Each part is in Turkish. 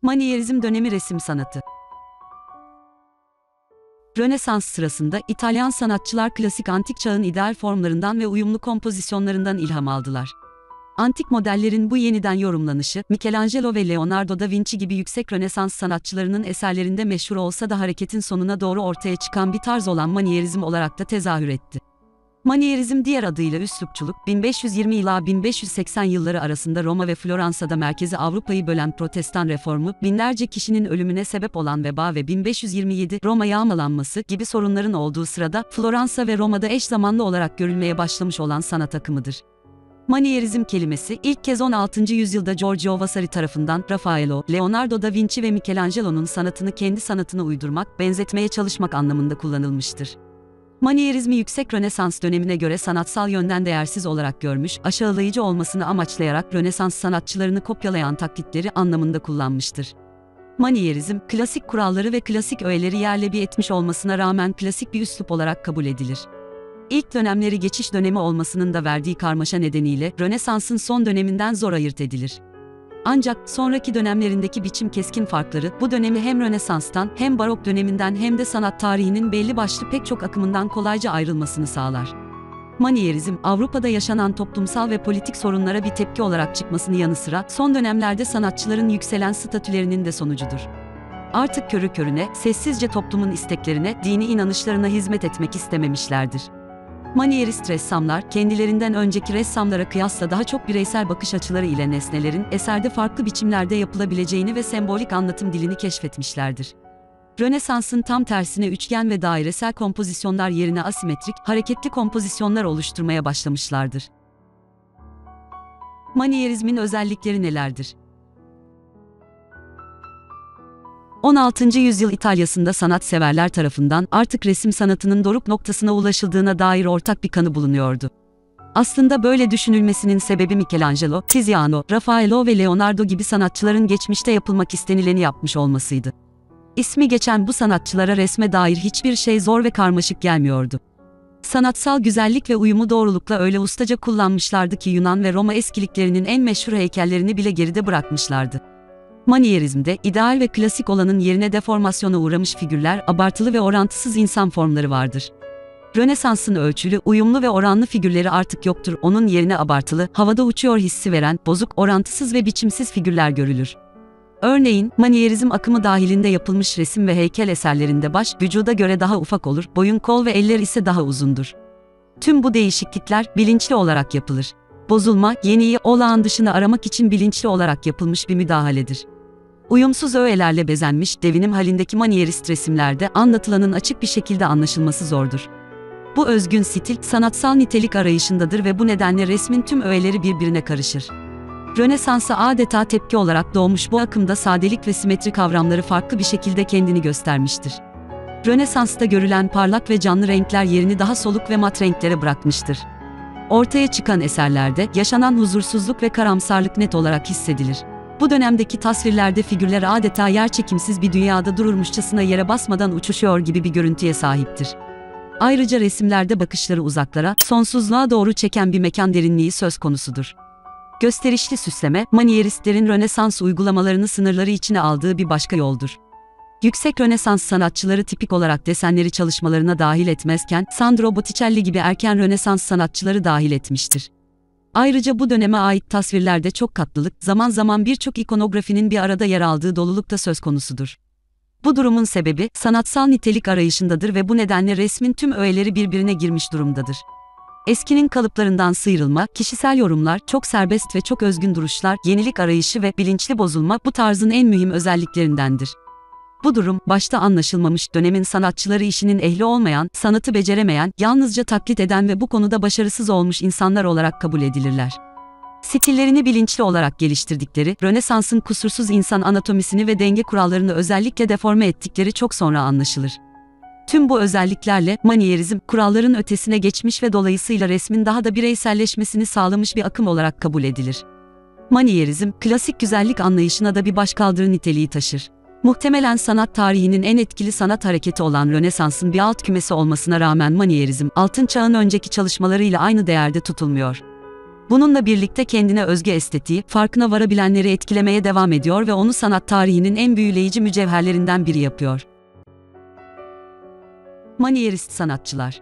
Manierizm dönemi resim sanatı. Rönesans sırasında İtalyan sanatçılar klasik antik çağın ideal formlarından ve uyumlu kompozisyonlarından ilham aldılar. Antik modellerin bu yeniden yorumlanışı, Michelangelo ve Leonardo da Vinci gibi yüksek Rönesans sanatçılarının eserlerinde meşhur olsa da hareketin sonuna doğru ortaya çıkan bir tarz olan Manierizm olarak da tezahür etti. Manierizm diğer adıyla üslupçuluk, 1520 ila 1580 yılları arasında Roma ve Floransa'da merkezi Avrupa'yı bölen Protestan reformu, binlerce kişinin ölümüne sebep olan veba ve 1527 Roma yağmalanması gibi sorunların olduğu sırada Floransa ve Roma'da eş zamanlı olarak görülmeye başlamış olan sanat akımıdır. Manierizm kelimesi ilk kez 16. yüzyılda Giorgio Vasari tarafından Raffaello, Leonardo da Vinci ve Michelangelo'nun sanatını kendi sanatına uydurmak, benzetmeye çalışmak anlamında kullanılmıştır. Manierizmi yüksek Rönesans dönemine göre sanatsal yönden değersiz olarak görmüş, aşağılayıcı olmasını amaçlayarak Rönesans sanatçılarını kopyalayan taklitleri anlamında kullanmıştır. Manierizm, klasik kuralları ve klasik öğeleri yerle bir etmiş olmasına rağmen klasik bir üslup olarak kabul edilir. İlk dönemleri geçiş dönemi olmasının da verdiği karmaşa nedeniyle Rönesans'ın son döneminden zor ayırt edilir. Ancak sonraki dönemlerindeki biçim keskin farkları bu dönemi hem Rönesans'tan hem Barok döneminden hem de sanat tarihinin belli başlı pek çok akımından kolayca ayrılmasını sağlar. Manierizm, Avrupa'da yaşanan toplumsal ve politik sorunlara bir tepki olarak çıkmasının yanı sıra son dönemlerde sanatçıların yükselen statülerinin de sonucudur. Artık körü körüne, sessizce toplumun isteklerine, dini inanışlarına hizmet etmek istememişlerdir. Manierist ressamlar, kendilerinden önceki ressamlara kıyasla daha çok bireysel bakış açıları ile nesnelerin eserde farklı biçimlerde yapılabileceğini ve sembolik anlatım dilini keşfetmişlerdir. Rönesans'ın tam tersine üçgen ve dairesel kompozisyonlar yerine asimetrik, hareketli kompozisyonlar oluşturmaya başlamışlardır. Manierizmin özellikleri nelerdir? 16. yüzyıl İtalya'sında sanatseverler tarafından artık resim sanatının doruk noktasına ulaşıldığına dair ortak bir kanı bulunuyordu. Aslında böyle düşünülmesinin sebebi Michelangelo, Tiziano, Raffaello ve Leonardo gibi sanatçıların geçmişte yapılmak istenileni yapmış olmasıydı. İsmi geçen bu sanatçılara resme dair hiçbir şey zor ve karmaşık gelmiyordu. Sanatsal güzellik ve uyumu doğrulukla öyle ustaca kullanmışlardı ki Yunan ve Roma eskiliklerinin en meşhur heykellerini bile geride bırakmışlardı. Manierizmde, ideal ve klasik olanın yerine deformasyona uğramış figürler, abartılı ve orantısız insan formları vardır. Rönesans'ın ölçülü, uyumlu ve oranlı figürleri artık yoktur, onun yerine abartılı, havada uçuyor hissi veren, bozuk, orantısız ve biçimsiz figürler görülür. Örneğin, Manierizm akımı dahilinde yapılmış resim ve heykel eserlerinde baş, vücuda göre daha ufak olur, boyun, kol ve eller ise daha uzundur. Tüm bu değişiklikler, bilinçli olarak yapılır. Bozulma, yeniyi, olağan dışını aramak için bilinçli olarak yapılmış bir müdahaledir. Uyumsuz öğelerle bezenmiş, devinim halindeki manierist resimlerde anlatılanın açık bir şekilde anlaşılması zordur. Bu özgün stil, sanatsal nitelik arayışındadır ve bu nedenle resmin tüm öğeleri birbirine karışır. Rönesans'a adeta tepki olarak doğmuş bu akımda sadelik ve simetri kavramları farklı bir şekilde kendini göstermiştir. Rönesans'ta görülen parlak ve canlı renkler yerini daha soluk ve mat renklere bırakmıştır. Ortaya çıkan eserlerde yaşanan huzursuzluk ve karamsarlık net olarak hissedilir. Bu dönemdeki tasvirlerde figürler adeta yerçekimsiz bir dünyada dururmuşçasına yere basmadan uçuşuyor gibi bir görüntüye sahiptir. Ayrıca resimlerde bakışları uzaklara, sonsuzluğa doğru çeken bir mekan derinliği söz konusudur. Gösterişli süsleme, manieristlerin Rönesans uygulamalarını sınırları içine aldığı bir başka yoldur. Yüksek Rönesans sanatçıları tipik olarak desenleri çalışmalarına dahil etmezken, Sandro Botticelli gibi erken Rönesans sanatçıları dahil etmiştir. Ayrıca bu döneme ait tasvirlerde çok katlılık, zaman zaman birçok ikonografinin bir arada yer aldığı doluluk da söz konusudur. Bu durumun sebebi, sanatsal nitelik arayışındadır ve bu nedenle resmin tüm öğeleri birbirine girmiş durumdadır. Eskinin kalıplarından sıyrılma, kişisel yorumlar, çok serbest ve çok özgün duruşlar, yenilik arayışı ve bilinçli bozulma bu tarzın en mühim özelliklerindendir. Bu durum, başta anlaşılmamış dönemin sanatçıları işinin ehli olmayan, sanatı beceremeyen, yalnızca taklit eden ve bu konuda başarısız olmuş insanlar olarak kabul edilirler. Stillerini bilinçli olarak geliştirdikleri, Rönesans'ın kusursuz insan anatomisini ve denge kurallarını özellikle deforme ettikleri çok sonra anlaşılır. Tüm bu özelliklerle, Manierizm, kuralların ötesine geçmiş ve dolayısıyla resmin daha da bireyselleşmesini sağlamış bir akım olarak kabul edilir. Manierizm, klasik güzellik anlayışına da bir başkaldırı niteliği taşır. Muhtemelen sanat tarihinin en etkili sanat hareketi olan Rönesans'ın bir alt kümesi olmasına rağmen Manierizm, Altın Çağ'ın önceki çalışmalarıyla aynı değerde tutulmuyor. Bununla birlikte kendine özgü estetiği, farkına varabilenleri etkilemeye devam ediyor ve onu sanat tarihinin en büyüleyici mücevherlerinden biri yapıyor. Manierist sanatçılar.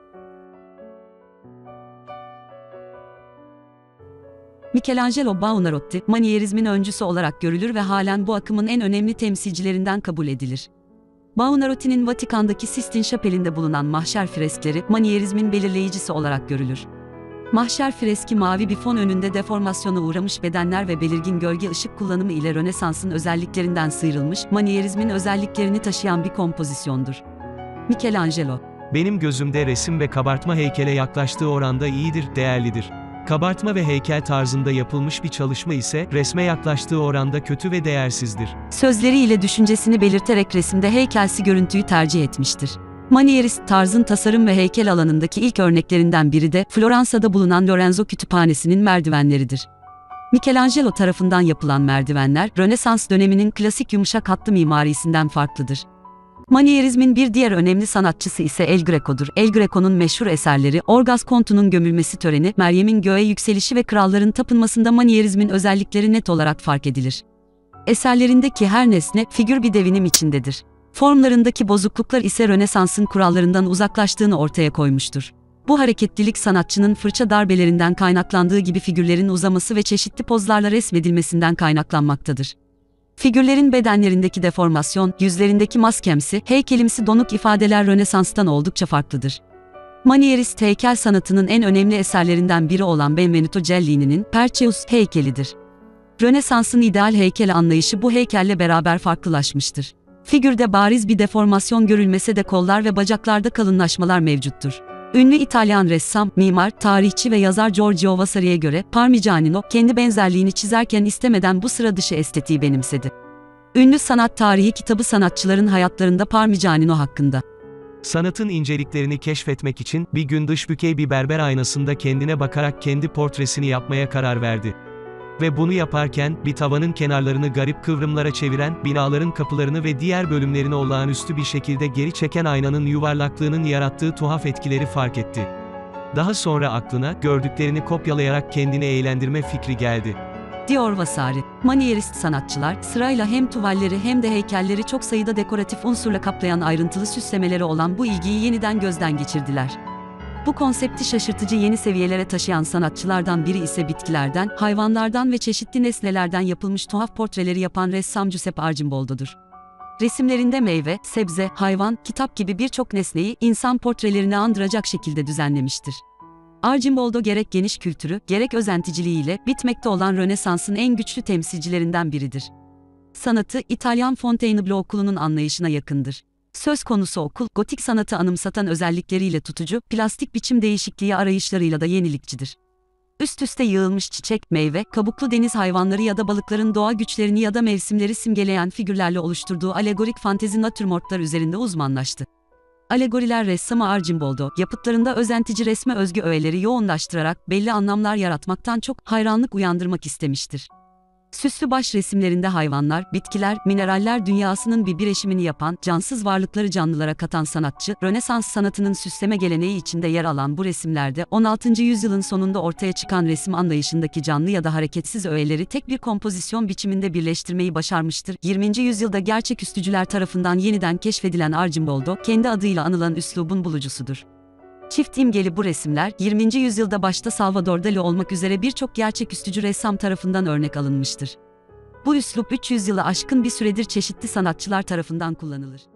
Michelangelo Buonarroti, Manierizmin öncüsü olarak görülür ve halen bu akımın en önemli temsilcilerinden kabul edilir. Buonarroti'nin Vatikan'daki Sistine Şapeli'nde bulunan mahşer freskleri, Manierizmin belirleyicisi olarak görülür. Mahşer freski mavi bir fon önünde deformasyona uğramış bedenler ve belirgin gölge ışık kullanımı ile Rönesans'ın özelliklerinden sıyrılmış, Manierizmin özelliklerini taşıyan bir kompozisyondur. Michelangelo. Benim gözümde resim ve kabartma heykele yaklaştığı oranda iyidir, değerlidir. Kabartma ve heykel tarzında yapılmış bir çalışma ise, resme yaklaştığı oranda kötü ve değersizdir. Sözleriyle düşüncesini belirterek resimde heykelsi görüntüyü tercih etmiştir. Manierist tarzın tasarım ve heykel alanındaki ilk örneklerinden biri de Floransa'da bulunan Lorenzo Kütüphanesi'nin merdivenleridir. Michelangelo tarafından yapılan merdivenler, Rönesans döneminin klasik yumuşak hatlı mimarisinden farklıdır. Manierizmin bir diğer önemli sanatçısı ise El Greco'dur. El Greco'nun meşhur eserleri, Orgaz Kontu'nun gömülmesi töreni, Meryem'in göğe yükselişi ve kralların tapınmasında Manierizmin özellikleri net olarak fark edilir. Eserlerindeki her nesne, figür bir devinim içindedir. Formlarındaki bozukluklar ise Rönesans'ın kurallarından uzaklaştığını ortaya koymuştur. Bu hareketlilik sanatçının fırça darbelerinden kaynaklandığı gibi figürlerin uzaması ve çeşitli pozlarla resmedilmesinden kaynaklanmaktadır. Figürlerin bedenlerindeki deformasyon, yüzlerindeki maskemsi, heykelimsi donuk ifadeler Rönesans'tan oldukça farklıdır. Manierist heykel sanatının en önemli eserlerinden biri olan Benvenuto Cellini'nin Perseus heykelidir. Rönesans'ın ideal heykel anlayışı bu heykelle beraber farklılaşmıştır. Figürde bariz bir deformasyon görülmese de kollar ve bacaklarda kalınlaşmalar mevcuttur. Ünlü İtalyan ressam, mimar, tarihçi ve yazar Giorgio Vasari'ye göre Parmigianino kendi benzerliğini çizerken istemeden bu sıra dışı estetiği benimsedi. Ünlü sanat tarihi kitabı sanatçıların hayatlarında Parmigianino hakkında. Sanatın inceliklerini keşfetmek için, bir gün dış bükey bir berber aynasında kendine bakarak kendi portresini yapmaya karar verdi. Ve bunu yaparken, bir tavanın kenarlarını garip kıvrımlara çeviren, binaların kapılarını ve diğer bölümlerini olağanüstü bir şekilde geri çeken aynanın yuvarlaklığının yarattığı tuhaf etkileri fark etti. Daha sonra aklına, gördüklerini kopyalayarak kendini eğlendirme fikri geldi. Diyor Vasari. Manierist sanatçılar, sırayla hem tuvalleri hem de heykelleri çok sayıda dekoratif unsurla kaplayan ayrıntılı süslemeleri olan bu ilgiyi yeniden gözden geçirdiler. Bu konsepti şaşırtıcı yeni seviyelere taşıyan sanatçılardan biri ise bitkilerden, hayvanlardan ve çeşitli nesnelerden yapılmış tuhaf portreleri yapan ressam Giuseppe Arcimboldo'dur. Resimlerinde meyve, sebze, hayvan, kitap gibi birçok nesneyi insan portrelerini andıracak şekilde düzenlemiştir. Arcimboldo gerek geniş kültürü, gerek özenticiliğiyle bitmekte olan Rönesans'ın en güçlü temsilcilerinden biridir. Sanatı, İtalyan Fontainebleau okulunun anlayışına yakındır. Söz konusu okul, gotik sanatı anımsatan özellikleriyle tutucu, plastik biçim değişikliği arayışlarıyla da yenilikçidir. Üst üste yığılmış çiçek, meyve, kabuklu deniz hayvanları ya da balıkların doğa güçlerini ya da mevsimleri simgeleyen figürlerle oluşturduğu alegorik fantezi natürmortlar üzerinde uzmanlaştı. Alegoriler ressamı Arcimboldo, yapıtlarında özentici resme özgü öğeleri yoğunlaştırarak belli anlamlar yaratmaktan çok hayranlık uyandırmak istemiştir. Süslü baş resimlerinde hayvanlar, bitkiler, mineraller dünyasının bir bileşimini yapan, cansız varlıkları canlılara katan sanatçı, Rönesans sanatının süsleme geleneği içinde yer alan bu resimlerde, 16. yüzyılın sonunda ortaya çıkan resim anlayışındaki canlı ya da hareketsiz öğeleri tek bir kompozisyon biçiminde birleştirmeyi başarmıştır. 20. yüzyılda gerçeküstücüler tarafından yeniden keşfedilen Arcimboldo, kendi adıyla anılan üslubun bulucusudur. Çift imgeli bu resimler, 20. yüzyılda başta Salvador Dali olmak üzere birçok gerçeküstücü ressam tarafından örnek alınmıştır. Bu üslup 300 yılı aşkın bir süredir çeşitli sanatçılar tarafından kullanılır.